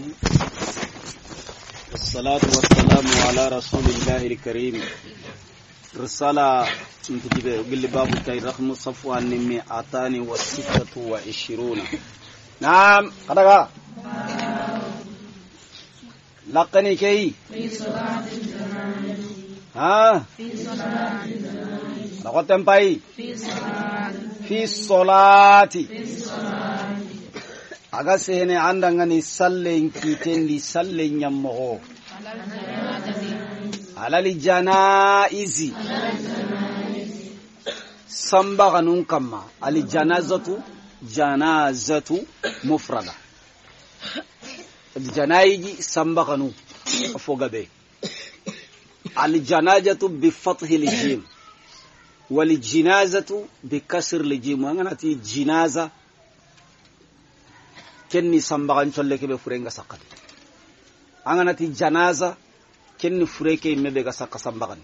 والصلاة والسلام على رسول الله الكريم. رسالة تجيب بالباب تاي رقم صفوة نمي آتاني وستة وعشرون. نعم قدغا لقني كي في صلاة الجنازة. ها في صلاة الجنازة. لقد تنبأي في صلاة. في الصلاة. في الصلاة. aga sehene andangani sallen kitendi sallen nyammo alali janaizi samba ganun kama ali janazatu mufrada janaiji samba ganu afogabe ali janazatu bi fathi al-jim wal jinazatu bi kasr al-jim wanganati jinaza kenni sambagan cholle ke be furenga sakati anganati janaza kenni fureke mebe ga sakka sambagan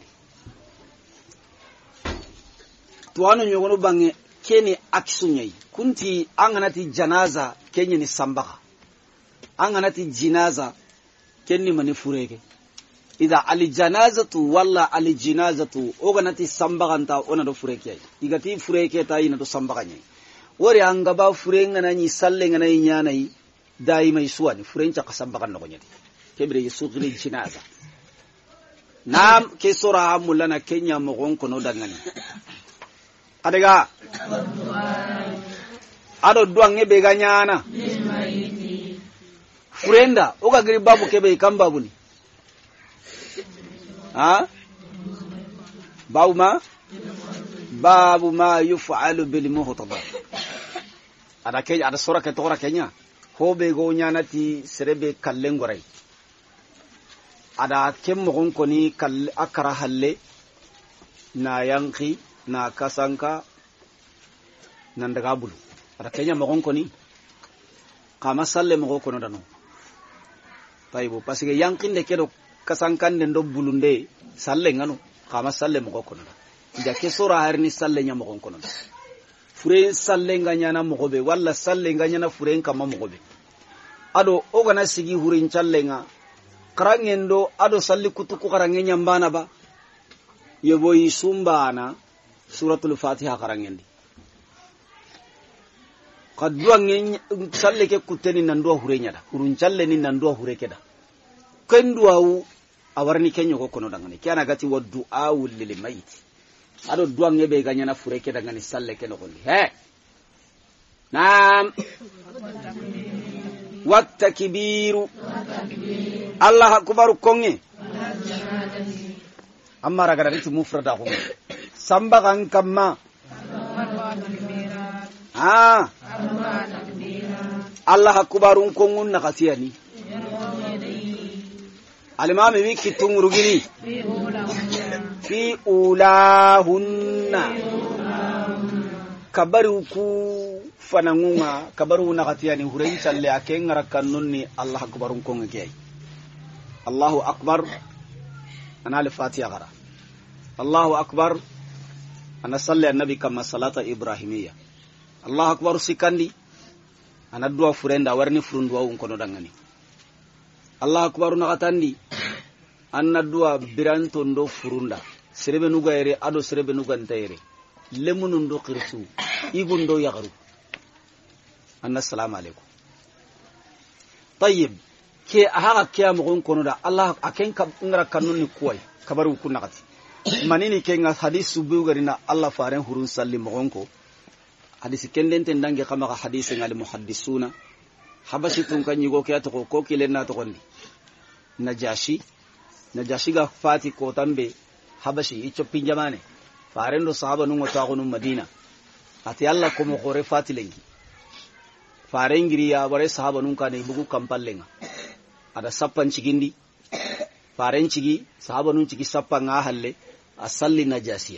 tuano nyogono bange keni aksunyai kunti anganati janaza kenni ni sambaga anganati jinaza kenni mani fureke ida ali janazatu walla ali jinazatu oganati sambagan ta ona do fureke igati fureke ta ina do sambaganye wori angaba furenga nani sallenga nani nyanai daima isuani furencha kasambakan no nyati kebre yusugli jinaza nam ke sura amulana kenya mogon kono dangani adega ado duange be ganyana furenda oga gri babu kebe kambabu ni ha babu ma yuf'alu bil muhtadar ada ke ada sura ke tora kenya hobe go nyanati serebe kallen gorai ada kem mogon koni kal akara halle na yanki na kasanka nan daga bulu ada kenya mogon koni kama salle mogo kono dano taybo parce que yankin de kedo kasankan den do bulunde salle ngano kama salle mogo kono da ke sura harni salle nya mogon kono fure salle nganya na mogobe walla salle nganya na fure kama mogobe ado ogana sigi hurin challenga karangendo ado salli kutuku karangenya mbana ba yebo isumbana suratul fatiha karangendi kadwa ngenya salle ke kuteni nandua hurenya da hurun challe ni nandua hureke da kenduau awarni kenyo ko kono dangane kiana gati wa du'a lil mayit ado duange be ganya na fureke daga ni salle ke no gondi he naam wattakbiru Allah akbar konge amma raga ritu mufrada ko samba kan kamma Allah akbarun kongun na kasiyani al-imam wi kitung rugini fi ulahunna kabaru ku fanangunga kabaru na katiyani huren challe aken rakanunni Allah akbarun ko ngey Allahu akbar ana al-fatiha gara Allahu akbar ana salli annabi kama salata ibrahimiyya Allahu akbar sikandi ana duwa furenda warni furundwa on kono dangani Allahu akbar na katandi anna duwa biranto ndo furunda serebe nuga ere ado serebe nuga ntaire lemunu ndo qirsu igundo yagaru anna assalamu alaikum tayyib ke aha ke mo kono da Allah aken ka ngara kanuni kuwai kabaru kunakati manini ke nga hadisu bugarina Allah faren hurun salli mo gonko hadisi kendente ndange kama ka hadisi ngal muhaddisuna habashi tun kan yigo ke to ko kilenna to gondi najashi ga fati ko tambe habashi icho pinjamane farendo sahaba nun wata gonun madina ati Allah ko mo gore fati lengi farengiri ya bare sahaba nun ka ne bugu kampallenga ada sappan cigindi faren cigi sahaba nun cigi sappan nga halle asalli najasiya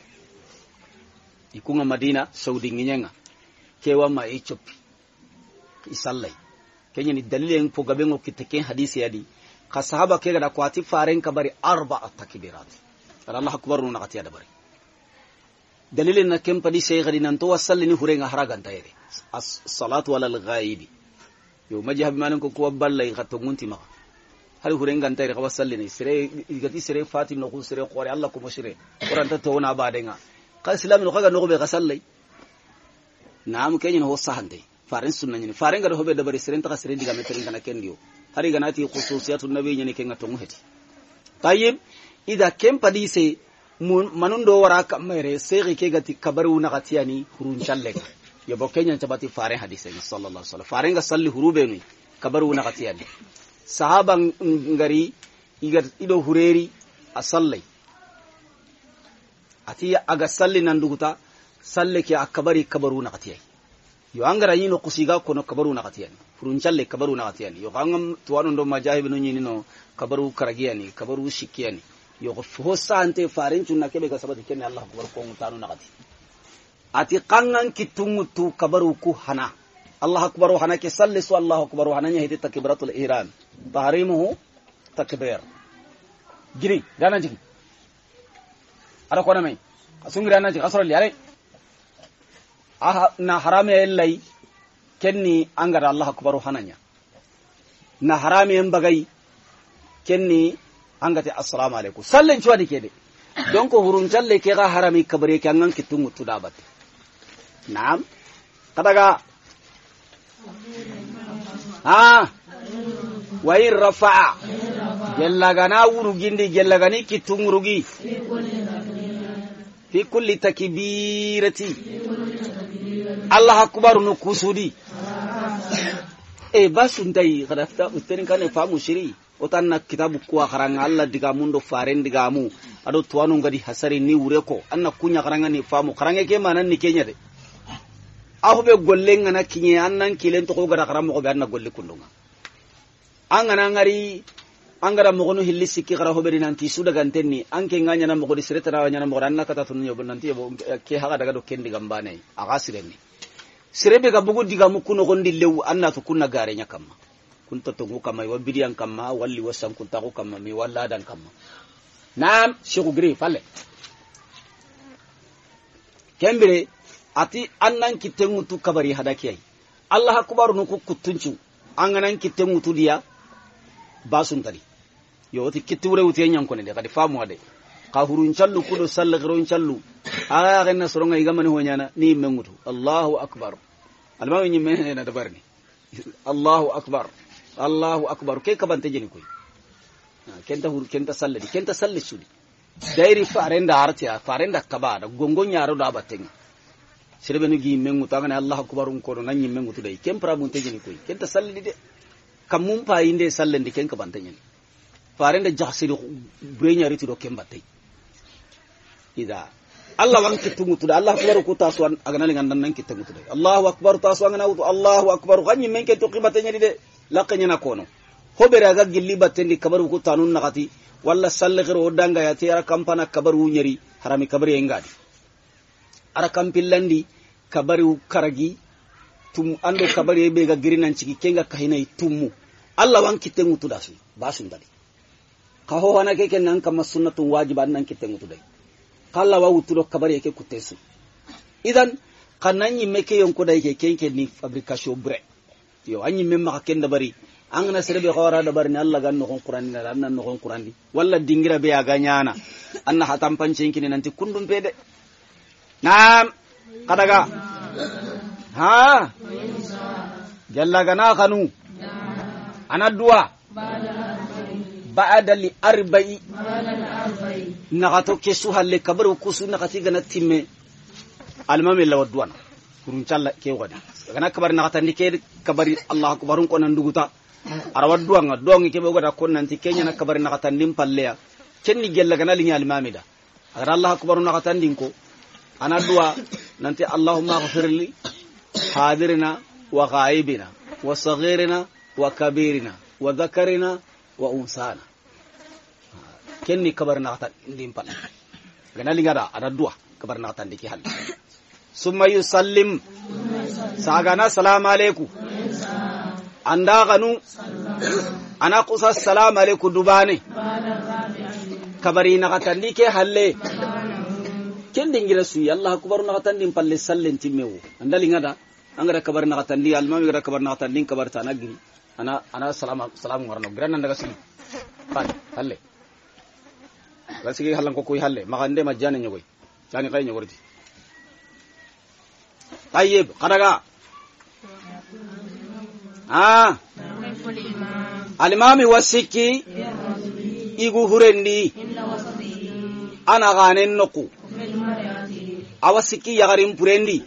ikunga madina saudi nginyenga kewa ma icho isallai kenya ni dalilen po gabengo kiteken hadisi yadi ka sahaba ke ga kwati faren ka bari arba'a takbirat Allah akbar nu nakati da bari dalilin na kem padi sey gadi nan to wasallini hurenga haragan tayre as-salatu ala al-ghaibi yo maji habi manan ko ko ballay khato munti ma hal hurengan tayre ka wasallini sire igati sire fati no ko sire qore Allah ko mushire qur'an ta to na badenga ka islam no kaga no be ka sallay naam kenyin ho sahande farin sunna ni farin ga do be dabari sire ta sire diga meterin kana kendio hari ganati khususiyatun nabi ni kenga to muheti tayyib ida kem padise manun do wara kamere sege ke gati kabaru na gatiyani hurun challe yo bokenya tabati farin hadise sallallahu alaihi wasallam farin ga salli hurube ni kabaru na gatiyani sahaba ngari ido hureri a sallai ati aga salli nan duguta salle ke akabari kabaru na gatiyai yo angara yino kusiga kono kabaru na gatiyani furun challe kabaru na gatiyani yo kangam tuwanu ndo majahib no nyini no kabaru karagiyani kabaru shikiyani yo ho sante farin tunna kebe ga sabati kenni Allah akbar ko mutanu na gati ati kangan kitumutu kabaru ku hana Allah akbar hana ke salli su Allah akbar hana nya hidi takbiratul ihram tahrimuhu takbir giri dana jigi ara ko na mai asungi dana jigi asra li ale na harame illai kenni angara Allah akbar hananya na harame mbagai kenni angati assalamu alaikum sallen cuwa dike de donc hurun challe ke ga harami kabare ke angan kitungu tudabat naam kadaga wa irfa'a gellagana wuru gindi gellagani kitungurugi fi kulli takbirati Allah akbar no kusudi basuntai kadafta usterin kan famu shiri otanna kitabu kuwa karanga Allah diga mundo faren diga mu ado tuwanu ngadi hasari ni wureko anna kunya karanga ni famu karanga ke manan ni kenya de aho be gollenga na kinye annan kilen to ko gara karamo ko be anna golle kundunga angana ngari angara mo gono hilli sikki gara ho be nanti su daga antenni anke nganya na mo godi sireta na nyana mo ranna kata tunu nyobo nanti ke haga daga do kendi gambane aga sirenni sirebe ga bugu diga mu kuno gondi lew anna to kunna gare nyakama kunta to kama wa bidiyan kama walli wasam kunta ko kama mi walla dan kama naam shegu gri falle kembere ati annan kitengutu kabari hadakiyai Allah akbar no kutunchu anganan kitengutu dia basun tadi yo ti kiture wuti yanko ne kadi famu ade ka hurun challu kudo sall gron challu aga ganna soronga igamani honyana ni mengutu Allahu akbar almawi ni men na dabarni Allahu akbar ke kabante jeni koy kenta salli sudi dairi farenda artiya farenda kabada gongon yaro da batenga sirbe no gi mengu tangana Allah akbar ko no nanyi mengu tudai kempra mun tejeni koy kenta salli de kamum pa inde sallendi ken kabante jeni farenda jahsidu brenya ritu do kembate ida Allah wan kitungu tuda Allah akbar ko taswan agana lingan nan kitungu tuda Allahu akbar taswan ngana wutu Allahu akbar ganyi men ken to qibate jeni de laqanya na kono hobere aga gilli battendi kabaru ko tanun nakati walla salle gero danga ya tira kampana kabaru nyeri harami kabari engadi ara kampillandi kabaru karagi tum ando kabari be ga girinan ciki kenga kahinai tummu Allah wan kitengu tudasu basun dali ka ho wana ke ken nan kam sunnatun wajiban nan kitengu tudai kala wa utudo kabari ke kutesu idan kananyi meke yonko dai ke kenke ni fabrication bre yo anyi memma ka kenda bari angana serebe khawara da bari ni Allah ganno kon qur'ani na nan no kon qur'ani walla dingira be aga nyana anna hatam pancen kini nanti kundum pede naam kadaga ha jalla gana kanu ana dua ba'da li arba'i nagato kesu halle kabaru kusu nagati gana timme almami la wadwana kurun challa ke wadi gana kabar nagatandi ke kabari Allah akbarun ko nan duguta arawa duanga dongi ke bogoda kon nanti kenya na kabar nagatandi palleya kenni gella gana linya almami da agar Allah akbarun nagatandi ko ana dua nanti Allahumma ighfirli hadirina wa ghaibina wa saghirina wa kabirina wa dhakarina wa unsana kenni kabar nagatandi pal gana linga da ana dua kabar nagatandi ki hal summa yusallim sagana salamu alaikum anda ganu ana kusa salamu alaikum dubane kabari nagatandi ke halle ken dingira su Allah akbar nagatandi palle sallen timmewo anda linga da angara kabar na katandi almami gara kabar na katandi kabar ta nagiri ana salam warno gran daga sigi halle ga sigi halan ko koy halle magande majjane nyogoy jani kay nyogorti tayyib qadaga alimami wasiki igu hurendi ana ganen noku awasiki yagarin purendi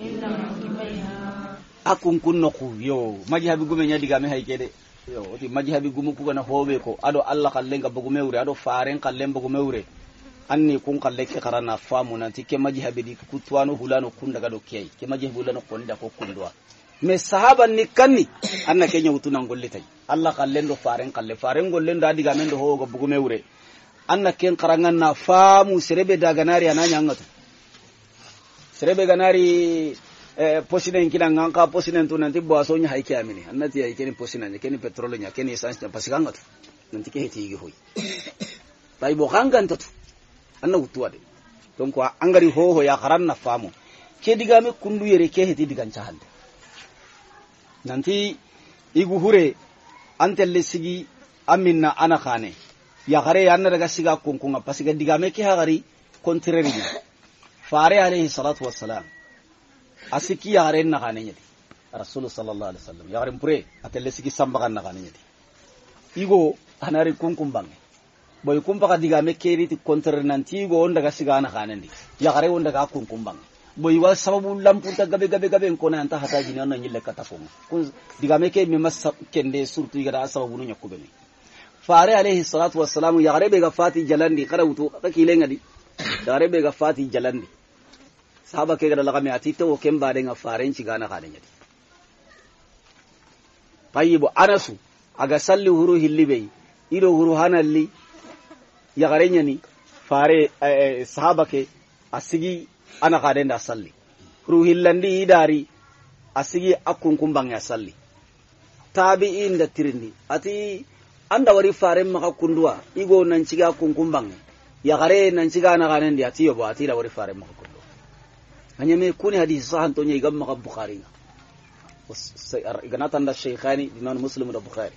akun kun noku yo majhabi gume nya diga me haykede yo oti majhabi gumu ku gana hobe ko ado Allah kallen ga bugume wure ado faren kallen bugume wure anni kun kalle ke karana famu nan tike majhabi di ku tuwano hulano kun daga do kiyai ke majhabi hulano kon da ko kundwa me sahaba ni kanni anna kenya utunan golle tay Allah kallen do faren gollen da diga men do ho ga bugume wure anna ken karangan na famu serebe daga nari ananya ngatu serebe ganari posinen kinan ka posinen to nanti boaso nya hayke amini annati ya keni posinen keni petrol nya keni essence pasiganga to nanti ke heti gi hoy tay bo kangan to anna utuade donc angari ho ya karanna famu ke diga me kundu yere ke heti digan chahande nanti igu hure antelle sigi aminna ana khane ya gare yanna daga siga kunkunga pasiga diga me ke hagari contraire ni fare alayhi salatu wassalam asiki ya gare na khane nyati rasul sallallahu alaihi wasallam ya gare pure atelle sigi sambagan na khane nyati igo anari kunkumbange boy kumpa diga me ke riti contraire nanti igo on daga siga ana khane ndi ya gare on daga kunkumbange boy wa sababu lampunta gabe ko na anta hata jini on nyille katafon kun diga me ke me mas kende surtu igara sababu no nyakube ni fare alayhi salatu wassalam ya garebe ga fati jalandi qarawtu akile ngadi garebe ga fati jalandi sahaba ke gada lagame ati to ken ba den faren ci gana kane nyadi tayyibu anasu aga salli huru hillibe ido huru hanalli ya garenya ni fare sahaba ke asigi ana kade nda salli ruhillandi idari asigi akun kumbang ya salli tabi'in da tirindi ati anda wari faren maka kundua igo nan ciga akun kumbang ya gare nan ciga na kane ndi ati yobo ati da wari faren maka kundua hanya me kuni hadisi sahan to nya igam maka bukhari na iganata nda shaykhani imam muslim da bukhari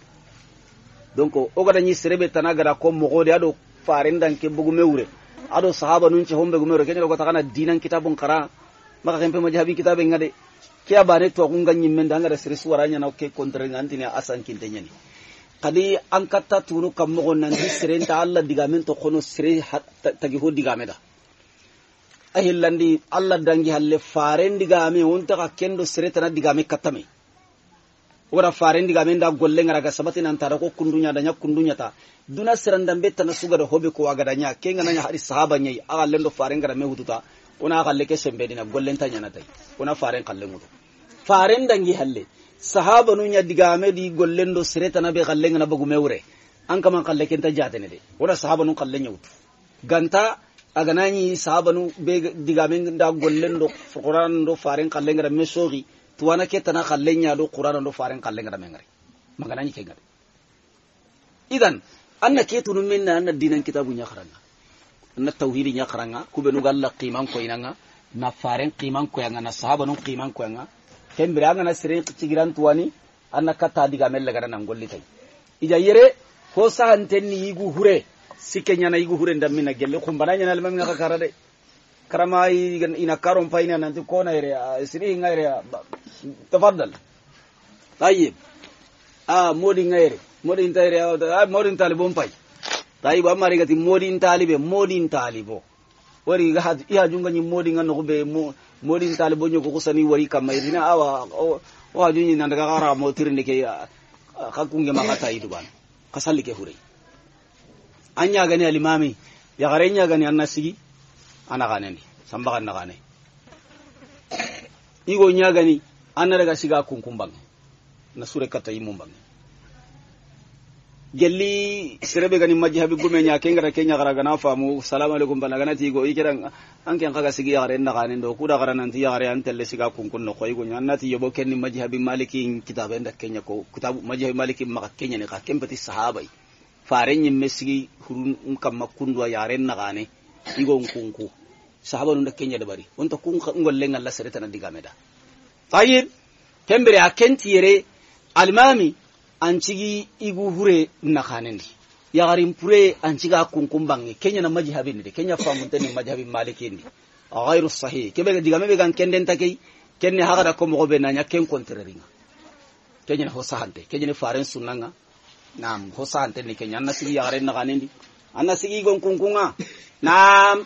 donc o gada ni serebe tanaga da ko mo gode ado faren dan ke bugu mewre ado sahaba nun ci hombe gumero kenya ko takana dinan kitabun qara maka kempe majhabi kitabe ngade kiya bane to ko ganyi men da ngada siri suwaranya na ke kontre ngantini asan kintenya ni kadi an katta tunu kam mo nan di serenta Allah digamen to kono sire tagi ho digame da ahillandi Allah dangi halle faren digame wonta ka kendo sire tana digame katame ora faren digame da golle ngara ga sabati nan tara ko kundunya da nyakundunya ta duna siranda betta na suga da hobe ko waga da nya kenga nanya hari sahaba nyai aga lendo faren ngara me hututa ona galle ke sembe dina gollen tanya na tai ona faren kalle mudu faren dangi halle sahaba nu nya digame di gollendo sire tana be galle ngana bagu mewre an kama kalle kenta jate ne de ona sahaba nu kalle nyutu ganta aga nani sahaba nu be digame da gollendo qur'an do faren kalle ngara me sogi tuwana ke tana kalle nya do qur'an do faren kalle ngara me ngari magana ni ke ngari idan anna ke tunu minna anna dinan kitabu nya kharanga anna tauhidi nya kharanga kubenu galla qiman ko inanga na faren qiman ko yanga na sahaba nun qiman ko yanga kembira ngana sire cigiran tuwani anna kata diga mel laga nan golli tay ija yere ko sahantenni yigu hure sikenya na yigu hure ndam minna gelle khumbananya na lamam ngaka karade karama ina karon paina nanti ko na yere sire ngayre tafaddal tayyib modi ngayre modin tayre modin talibon pay tayiba amari gati modin talibo wari ga had iya junga ni modin ngano be modin talibo nyoko kusani wari kamairina awa o ajunyi nan daga gara mo tirinde ke hakunge makata idu ban kasalli ke hure anya gani alimami ya garenya gani annasigi ana ganeni samba kan gane igo nya gani anna daga siga kunkumbang na sure kata imumbang gelli sirebe gani majhabi gume nya kenga kenya gara gana famu assalamu alaikum bana gana ti go ikiran anken kaga sigi yare na ganen do kuda gara nan ti yare an telle siga kunkun no koy go nya annati yobo kenni majhabi maliki kitabe nda kenya ko kitabu majhabi maliki maka kenya ne ka kempati sahabai faren yin mesigi hurun kam makundwa yare na gane igo kunku sahaba nda kenya da bari wonta kun ngolle ngalla sereta na diga meda طيب kembere akenti yere almami ancigi igu hure nakhanendi yagarin pure anciga kunkumbangi kenya na majhabin de kenya famuntani majhabin malikindi ghairu sahih kebe digame be gan kenden takei kenne hagada ko mo be nanya ken kontreringa kenya ho sahante kenya ne faren sunanga nam ho sahante ni kenya na sigi yagarin nakhanendi anna sigi gon kunkunga nam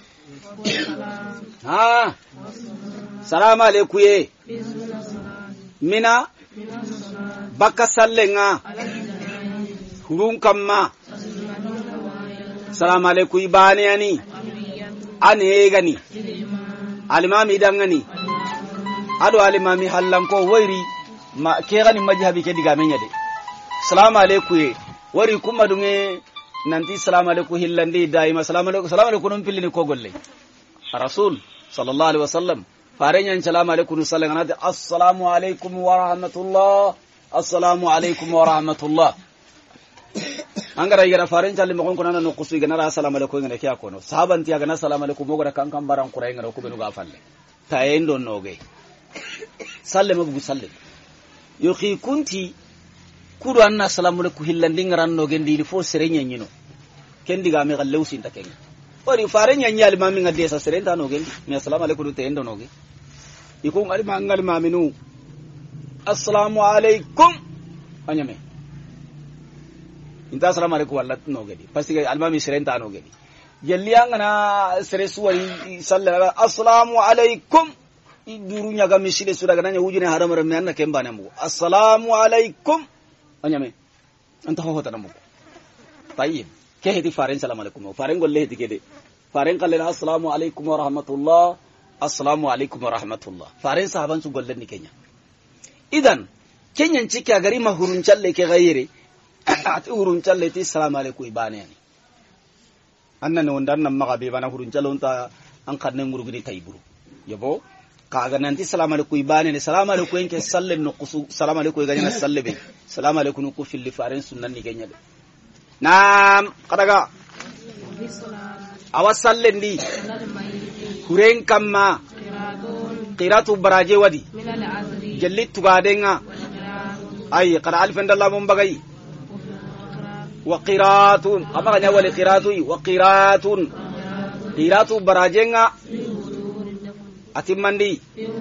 ha salamu alaikum ye mina baka sallenga hurun kamma salamu alaikum ibani ani ane gani alimami dangani ado alimami hallanko wairi ma ke gani majhabi ke diga menya de salamu alaikum wari kuma dunge nanti salamu alaikum hillandi daima salamu alaikum non pillini ko golle rasul sallallahu alaihi wasallam farenyan salamu alaikum sallallahu alaihi assalamu alaikum wa rahmatullah assalamu alaikum wa rahmatullah angara yara faren challe mo kon nana no kusu igana assalamu alaikum ngene kya kono sahabanti aga assalamu alaikum mo gora kan baran kurai ngara ko benu ga falle tayendo noge salle mo bugu salle yo khi kunti kudu anna assalamu alaikum hillandi ngaran noge ndili fo serenya nyino kendi ga me gallew sin takenga ori farenya nyali mami ngadde sa serenta noge mi assalamu alaikum tayendo noge iko ngali mangal maminu assalamu alaikum anyame inta assalamu alaikum wallat no gedi parce que almami serenta no gedi jelli angana sere suwari sallallahu assalamu alaikum iduru nyaga misile sura gananya wujune haramara me anna kemba namu assalamu alaikum anyame anta ho hota namu tayyib ke hedi faren assalamu alaikum faren golle hedi kede faren kalle assalamu alaikum wa rahmatullah assalamu alaikum wa rahmatullah faren sahaban su golle ni kenya idan kenyan ciki a gari mahurun challe ke gayere ati hurun challe ti assalamu alaikum ibane yani annan wanda nan magabe bana hurun challe unta an kanne ngurugini tayburu yabo kaga nanti assalamu alaikum ibane ne assalamu alaikum enke salle no kusu assalamu alaikum ganya salle be assalamu alaikum ku fil faren sunnan ni ganya nam kadaga awa salle ndi huren kamma qiratu baraje wadi jellit tugadenga ay qara alfan dallah mun bagay wa qiratun ama ganya wali qiratu wa qiratun qiratu barajenga atimandi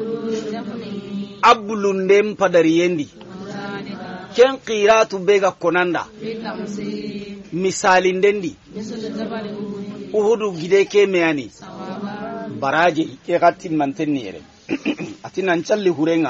abulundem padariyendi ken qiratu bega konanda misalindendi uhudu gide ke meani baraje ke gatin mantenni ere atinan challi hurenga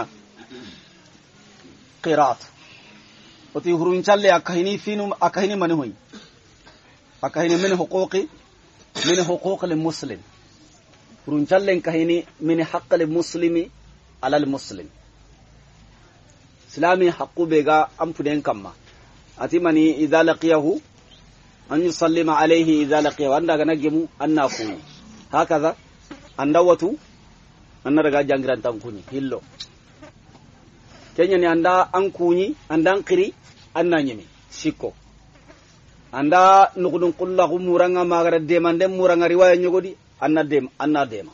qirat oti hurun challe akahini finum akahini mani hoy akahini min huquq lil muslim hurun challe kahini min haqq lil muslimi ala al muslim islami haqqu bega amfuden kamma ati mani idza laqiyahu an yusallima alayhi idza laqiyahu anda ganagemu annafu hakaza andawatu anna daga jangiran tankuni hillo kenya ni anda an kunyi anda an qiri anna nyimi sikko anda nukudun kullahu muranga magara demande muranga riwaya nyogodi anna dema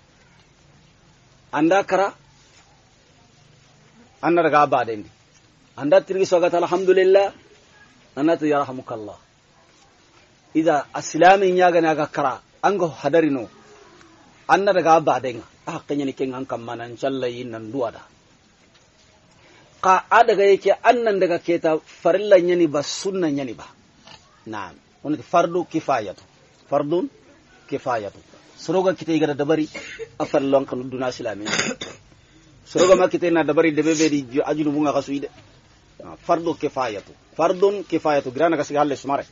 anda kara anna daga badendi anda tirgi sogata alhamdulillah anna yarhamukallah ida aslami nyaga naga kara ango hadarino anna daga badenga hakkanya ni kengan kammanan challayi nan duwada ka adaga yake annan daga keta farillan yani ba sunnan yani ba na'am wani fardun kifayatu suroga kite ga dabari afallon kan duna islami suroga ma kite na dabari de bebe di ajunu bunga kasuide fardun kifayatu grana kasi halle sumare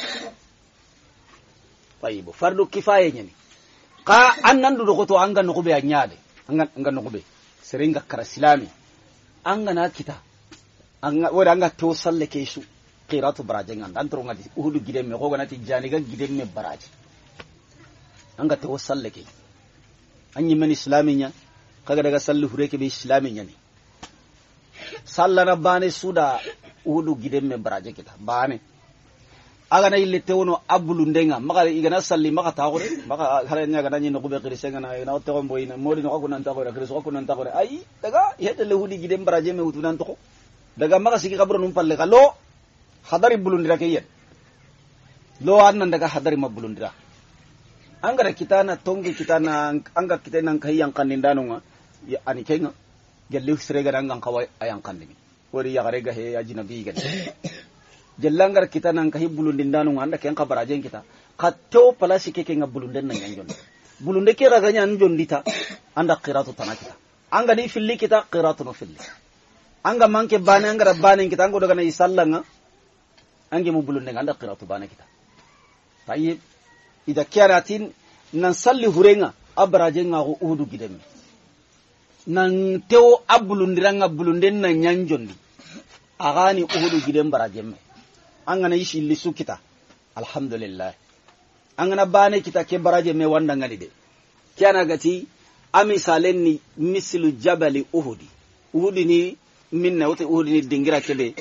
tayibo fardu kifaya yani ka annan du ko to anga no be anyade anga no be seringa kara islami anga na kita anga wora anga to salle ke su qiratu baraje nganda antro ngadi uhudu gidem me ko ganati jani ga gidem me baraje anga to salle ke anyi men islaminya kaga daga sallu hureke be islaminya ni salla rabbane suda uhudu gidem me baraje kita bane aga na ille tewono abulundenga maka igana salli maka taxore maka haranya gana ni no kube krisenga na ina to mboy na modi no ko nan taxore kriso ko nan taxore ay daga yedde le hudi gidem baraje me wutu nan to daga maka sigi kabro num palle kalo hadari bulundira ke yed lo annan daga hadari mabulundira angara kitana tongi kitana anga kitana kai yang kanindano nga ya ani kenga gelle srega dangan kawai ayang kandimi wori ya garega he ajinabi gade jellangar kitana kai bulundindano nga anda ken kabarajen kita katto palasi ke kenga bulunden nan yanjon bulunde ke raganya anjon dita anda qiratu tanakita anga ni filli kita qiratu no filli anga manke bane angara bane kita ango daga na isallanga ange mu bulunde anda qiratu bane kita tayyib ida kyaratin nan salli hurenga abrajenga ko udu gidemi nan tewo abulundiranga bulunden nan nyanjondi agani udu gidem barajemme angana yishi lisu kita alhamdulillah angana bane kita ke baraje me wanda ngani de kyana gati ami salenni mislu jabali uhudi ni minna wote uhudi ni dingira kebe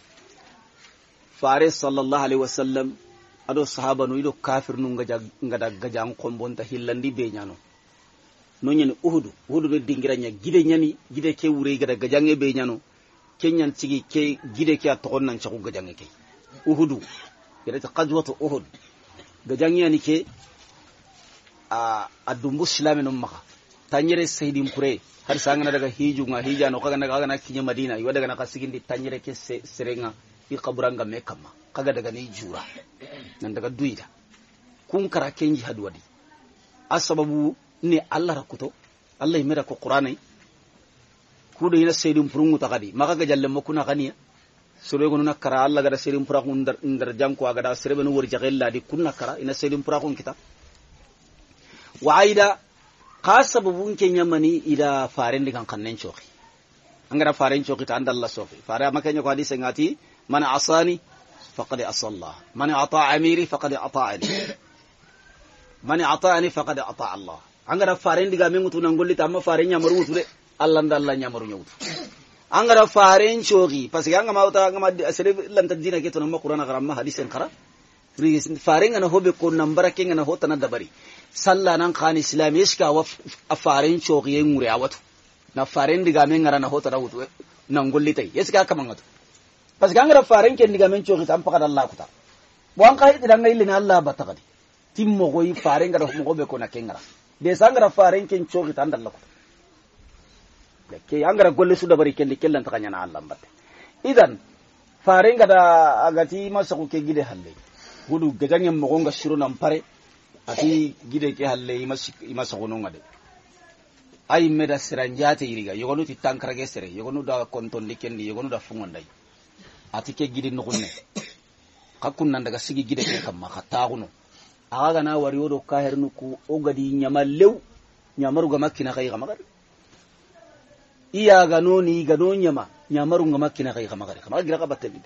faris sallallahu alaihi wasallam ado sahaba no ido kafir nu ngada gajang kombonta hillandi be nyano no nyani uhudu be dingira nya gide nyani gide ke wure gada gajange be nyano kenyan tigi ke gide ke to nan chaku gajange ke uhudu gede ta qajwatu uhud gajange yani ke a dumbu islami no maka tanyere saydim pure har sangana daga hijunga hijano kaga na kinya madina iwa daga na kasigindi tanyere ke serenga i qaburanga me kama kaga daga ni jura nan daga duida kun kara kenji hadwadi asababu ne Allah rakuto Allah yimira ko qur'ani kudo ina saydum purungu takadi maka ga jalle makuna kaniya solo gono nakara Allah ga saydum puraku ndar janko aga da serebe no wori jagella di kunna kara ina saydum puraku kita wa aida qasabun kenya mani ida faren digan kannen choki angara faren choki ta andalla sofi fara makanya ko hadise ngati man asani faqad asalla man ata amiri faqad ata'ani man ata'ani faqad ata Allah angara faren diga men mutu nan gollita amma faren nya maru wutude Allah ndalla nya maru nyawtu angara faren chogi parce que anga mawta anga maddi asere lan tadina ke to nan qur'ana garamma hadisen khara rigis faren ana hobe ko nambara ke ngana hota na dabari salla nan khani islam iska wa faren chogi ngure awatu na faren diga men ngara na hota da wutu nan gollita yeska kamangatu parce que angara faren ken diga men chogi tam pakada Allah kuta wan kai diga ngai lina Allah batakadi timmo goyi faren ngara mo gobe ko na kengara de sangara faren ken chogi tan dalla kuta ke angara golle su da bari ken dikellan takanya na Allah batte idan faren ngada agati masaku ke gide halle gudu gajangen mo gonga shiru nan pare ati gide ke halle imasaku no ngade ay meda siranjate iriga yogonu ti tankara ge sere yogonu da konton dikendi yogonu da fungondai ati ke gidi nukunne kakun nan daga sigi gide ke kamma khataguno aga na wari wodo kahirnu ku ogadi nyamalew nyamaru ga makina kai ga magari iya ga noni ga non nyama nyamaru ga makina kai ga magari kama gira ka battendi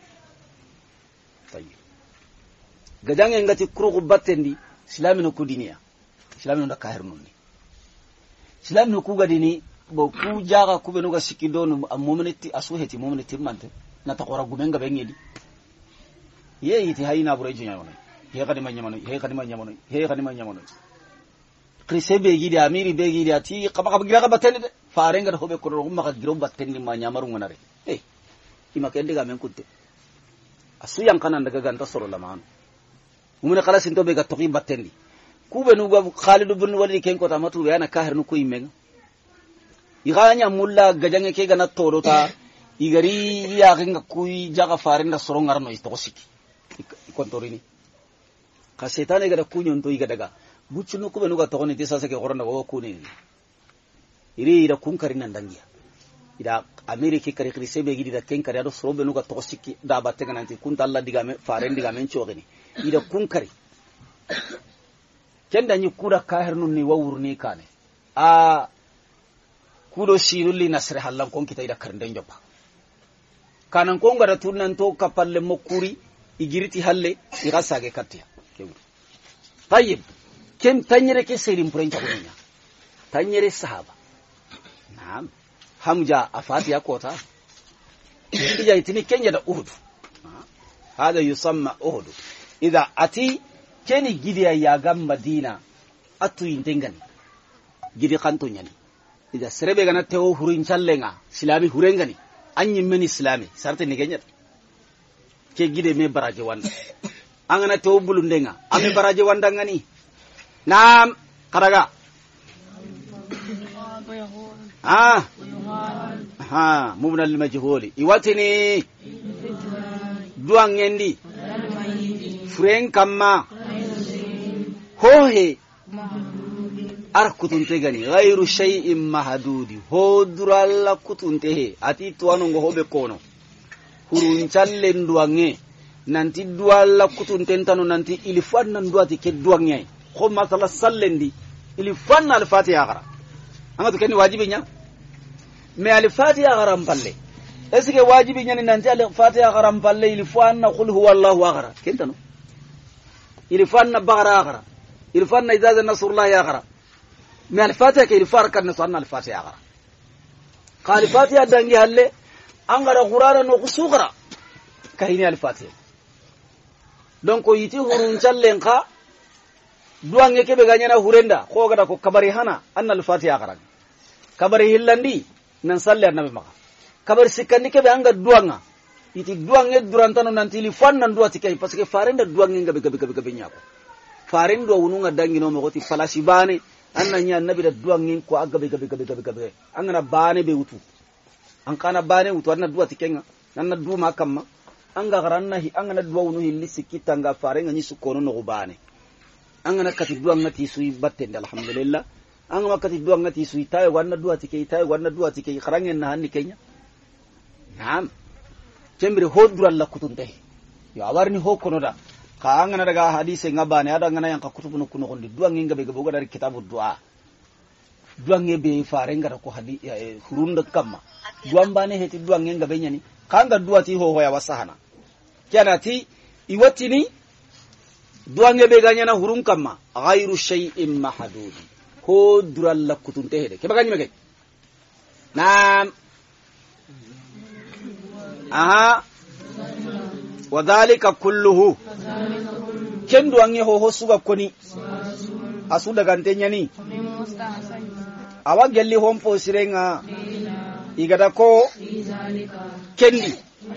tayi gajange ngati kuru battendi islamino ku diniya islamino da kahirnu ni islamino ku gadini bo ku jaga ku be no ga sikidonu amuminati asuheti muminati mante na takora gumenga bengedi ye yiti hayina bure junya wono he kadi manya mono krise be gidi amiri be gidi ati kaba gira batende farenga hobe ko rumma ka giro batende manya maru ngonare ima kende ga men kutte asu yang kanan daga ganta soro laman umune kala sinto be ga toki batende kube nu ga Khalid ibn Walid ken ko tamatu be ana kahir nu ko imenga iganya mulla gajange ke gana torota igari ya kinga kuyi jaga farinda soro ngarno to siki kontorini ka setane ga da kunyon to iga daga bucunu ko benuga to ne tisa sake korona go kuni iri da kunkari nan dangiya ida america kare kare sebe gidi da ken kare do soro benuga to siki da batte ga nanti kunta Allah diga me faren diga men chogeni ida kunkari kenda ni kuda kahir nun ni wawurni kane a kudo shirulli nasre hallan kon kita ida karnden jobba kanan kon gara tunan to kapalle mokuri igiriti halle igasage katiya tayyib kem tanyere ke serim puren chakunya tanyere sahaba naam hamja afatiya kota ija itini kenya da uhud hada yusamma uhud ida ati keni gidi ya gam madina atu intengan gidi kanto nyani ida serebe gana tewo hurin challenga islami hurengani anyi men islami sarte ni genya ke gide me baraje wanda angana tewo bulundenga ame baraje wanda ngani nam karaga mubna lil majhuli iwatini duangendi furen kamma hohe arkutunte gani ghayru shay'in mahdudi hoduralla kutunte he ati tuwano ngo hobe kono hurun challe duange nanti dualla kutunte tanu nanti ilifanna duati ke duange ko masala sallendi ilifanna al-fatiha gara anga to kenni wajibi nya me al-fatiha garam palle esike wajibi nya ni nanti al-fatiha garam palle ilifanna qul huwallahu gara kentano ilifanna bagara gara ilifanna idza nasrullah ya gara me al-fatiha ke ilfar kan sanna al-fatiha gara qal al-fatiha dangi halle angara qur'ana no kusugara kahini al-fatiha donc yiti hurun challen ka duange kebe ganyana hurenda ko gada ko kabari hana anna al-fatiha gara kabari hillandi nan salle annabi maka kabari sikandi kebe anga duanga iti duange durantano nanti li fanna duati kay parce que farenda duange gabe nyako farendo wununga dangino mo goti falasi bane anna nya annabi da duange ko agabe gabe angana bane be wutu an kana bane wutu anna duati kenga anna du makamma anga garanna hi angana duwa wunu hilli sikita nga farenga nyi sukono no bane angana kati duanga ti sui battende alhamdulillah anga makati duanga ti sui tayo wanna duati kay kharangen na hanni kenya naam cembere hodura la kutunte yo awarni hokono da ka angana daga hadise ngabane ada ngana yang ka kutubuno kuno gondi duange ngabe boga dari kitabu du'a duange be farenga ko hadi hurunda kamma duambane heti duange ngabe nyani kanga duati ho ya wasahana kanati iwatini duange be ganyana hurun kamma ghayru shay'in mahdud ho duralla kutunte hede ke bagani mege naam wadhalika kulluhu ken duange ho suga koni asu daga ntenyani awa gelli hompo sirenga igada ko kendi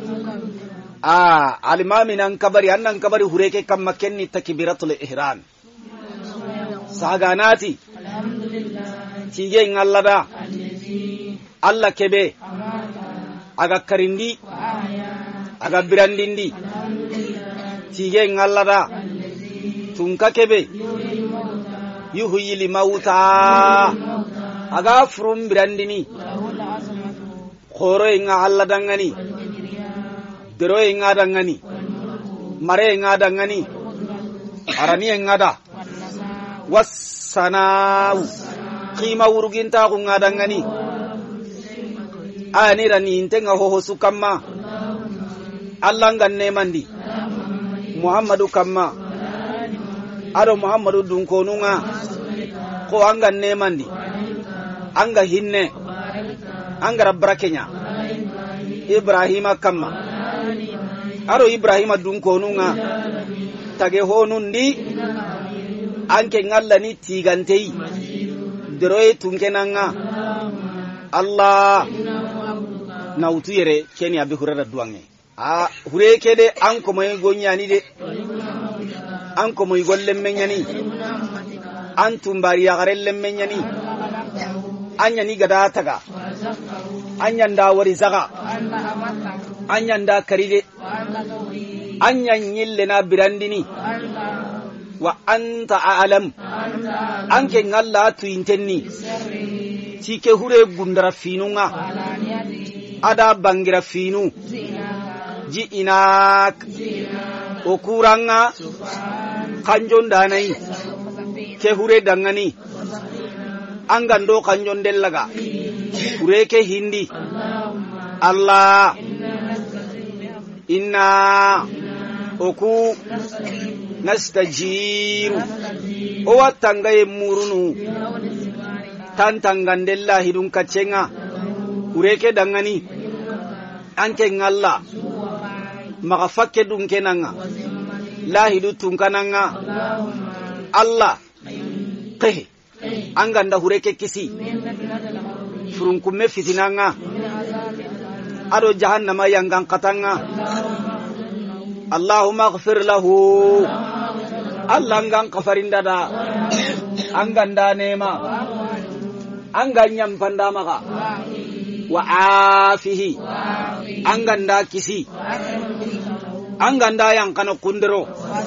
alimami nan kabari annan kabari hureke kamma kenni takbiratul ihram saganati alhamdulillah tige ngallada alla kebe aga karindi aga birandindi tige ngallada tunka kebe yuhyil mauta aga furum birandini khoro inga alla dangani dero inga dangani mare inga dangani arani inga da wassana qima uruginta ku inga dangani ani rani intenga ho sukamma alla nganne mandi muhammadu kamma ado muhammadu dun konunga ko anga nemandi anga hinne anga rabrakenya ibrahima kamma ado ibrahima dun konunga tage honundi anke ngallani tigantei deroy tunkenanga allah nautu yere keni abi hurara duange hure kede anko moy gonyani de anko moy golle menyani antum bari yagarelle menyani anya ni gada taga anya nda wari zaga anya nda karide anya nyille na birandini wa anta a'lam anke ngalla tu intenni tike hure gundara finunga ada bangira finu ji inak okuranga kanjon danai ke hure dangani angando kanjon dellaga hure ke hindi allah inna oku nastajiru o watangaye murunu tantangandella hidun kacenga hure ke dangani anke ngalla maka fakke dun kenanga lahidu tunkananga Allah qeh anganda hureke kisi furunkumme fitinanga ado jahannama yangan katanga Allahumma ighfir lahu Allah ngan kafarindada anganda nema anganyam pandamaka wa afihi anganda kisi anganda yang kana kundero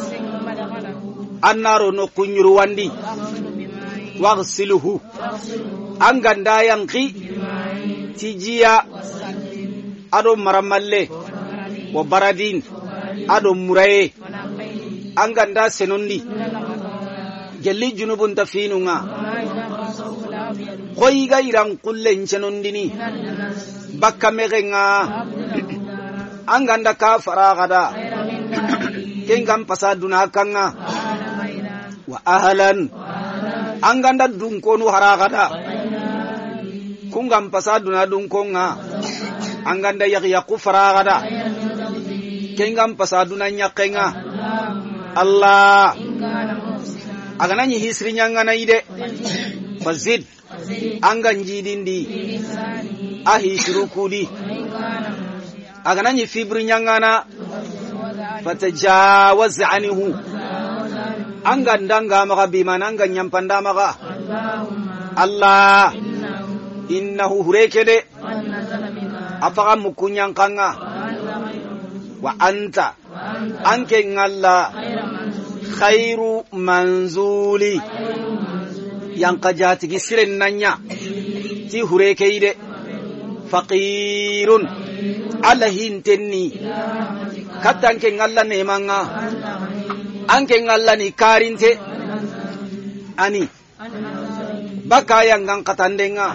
annaro no kunyuru wandi waghsiluhu anganda yang ki tijia ado maramalle wa baradin ado muraye anganda senondi gelli junubun tafinunga koy ga iran kullen cenondini bakka megenga anganda ka faragada kengam pasaduna kanga wa ahlan anganda dunkonu haragada kungam pasaduna dunkonga anganda yaqiyaku faragada kengam pasaduna nyakenga Allah agananyi hisrinya ngana ide fazid angan jidindi ahi shurukudi agananyi fibrinya ngana fatajawaz anhu angan danga maka bimana angan nyampanda maka Allah innahu hurekede apaka mukunyang kanga wa anta anke ngalla khairu manzuli yang kajati gisiren nanya ti hureke ide faqirun alahin tenni katanke ngalla nemanga anke ngalla ni karinte ani baka yang ngang katandenga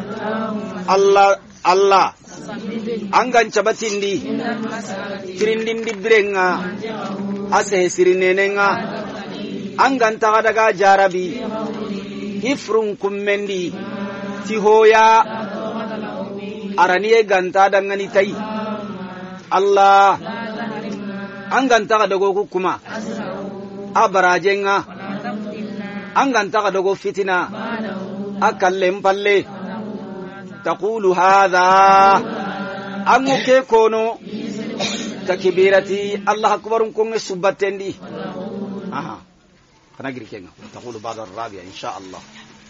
Allah anggan cabatindi kirindindi birenga ase sirinenenga anggan tagadaga jarabi hifrun kummendi tihoya araniye ganta dangani tai Allah anggan tagadago kuma abarajenga anggan tagadago fitina akallem palle taqulu hadha amuke kono takbirati Allah akbarun kunge subatendi aha kana girkenga taqulu ba'da ar-rabi'a insha Allah